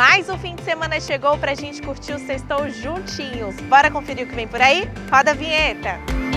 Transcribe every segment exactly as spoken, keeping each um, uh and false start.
Mais um fim de semana chegou pra gente curtir o sextou juntinhos. Bora conferir o que vem por aí? Roda a vinheta!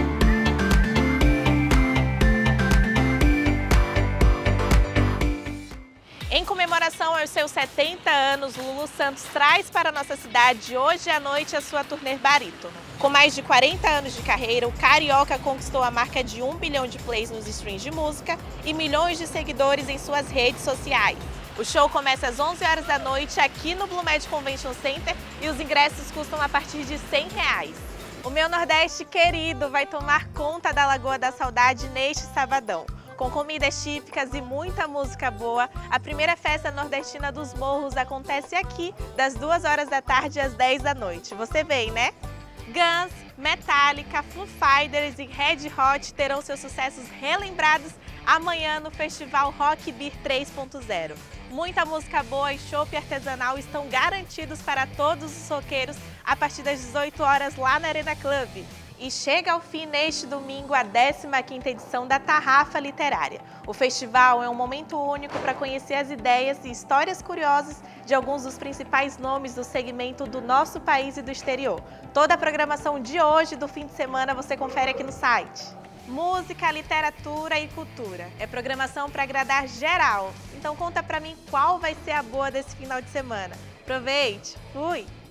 Em comemoração aos seus setenta anos, Lulu Santos traz para a nossa cidade hoje à noite a sua turnê Barítono. Com mais de quarenta anos de carreira, o carioca conquistou a marca de um bilhão de plays nos streams de música e milhões de seguidores em suas redes sociais. O show começa às onze horas da noite aqui no Blumed Convention Center e os ingressos custam a partir de cem reais. O meu Nordeste querido vai tomar conta da Lagoa da Saudade neste sabadão. Com comidas típicas e muita música boa, a primeira festa nordestina dos morros acontece aqui, das duas horas da tarde às dez da noite. Você vem, né? Guns, Metallica, Foo Fighters e Red Hot terão seus sucessos relembrados amanhã no Festival Rock Beer três ponto zero. Muita música boa e chopp artesanal estão garantidos para todos os roqueiros a partir das dezoito horas lá na Arena Club. E chega ao fim neste domingo a décima quinta edição da Tarrafa Literária. O festival é um momento único para conhecer as ideias e histórias curiosas de alguns dos principais nomes do segmento do nosso país e do exterior. Toda a programação de hoje do fim de semana você confere aqui no site. Música, literatura e cultura. É programação para agradar geral. Então conta pra mim qual vai ser a boa desse final de semana. Aproveite! Fui!